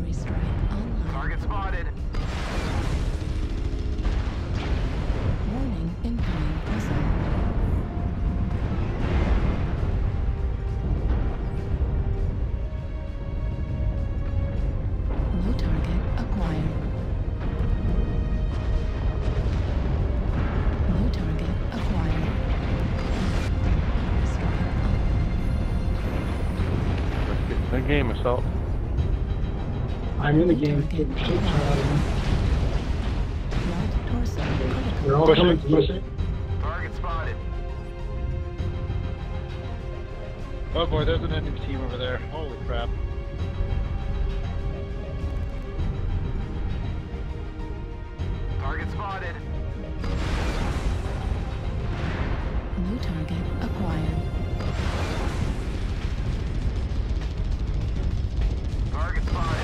Artillery strike online. Target spotted. Warning, incoming missile. New target acquired. New target acquired. Strike Let's get to the game, Assault. I'm in the game. Getting shit shot out of me. right torso critical. They're all coming to us. Target spotted. Oh boy, there's an enemy team over there. Holy crap. Target spotted. New target acquired. Target spotted.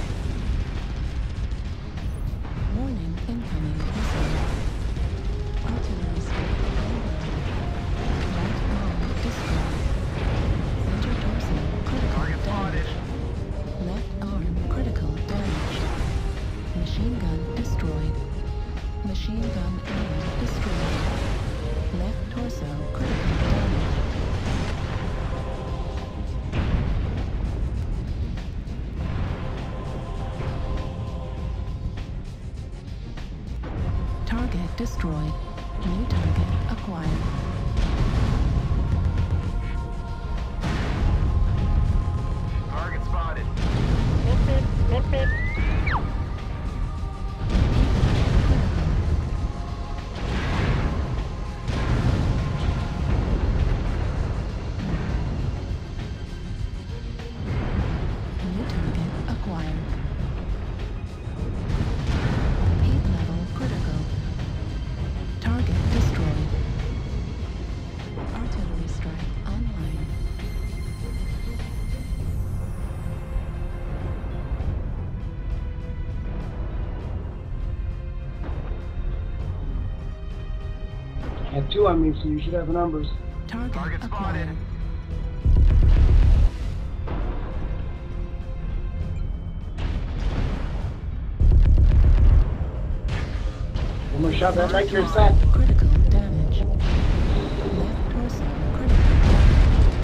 Warning, incoming missile. Artillery strike online. Right arm destroyed. Center torso critical Target spotted. damage. Left arm critical damage. Machine gun destroyed. Machine gun aim destroyed. Left torso critical damage. Target destroyed. New target acquired. Target spotted. New target acquired. Heat level critical. Target destroyed. Artillery strike online. I have two on me, so you should have the numbers. Target Target spotted. acquired. One more shot, that like your set. Critical damage. Left torso critical damage.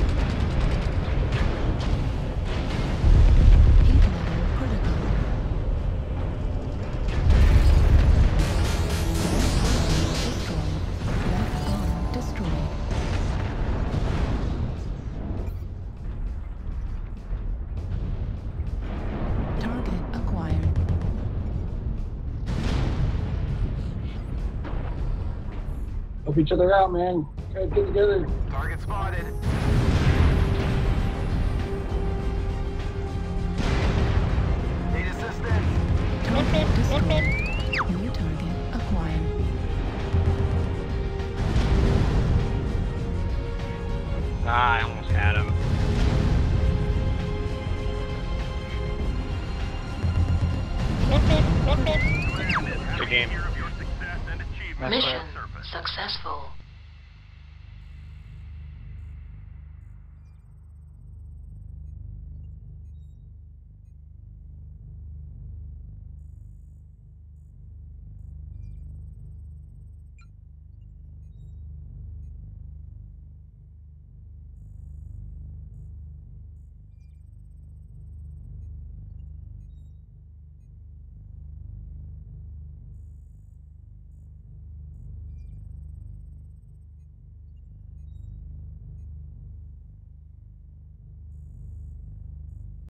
Heat level critical. Left arm destroyed. Target acquired. Help each other out, man. Guys, get together. Target spotted. Need assistance. Target destroyed. New target acquired. Ah, I almost had him. Good game. Of your success and achievement. Nice Mission work. successful.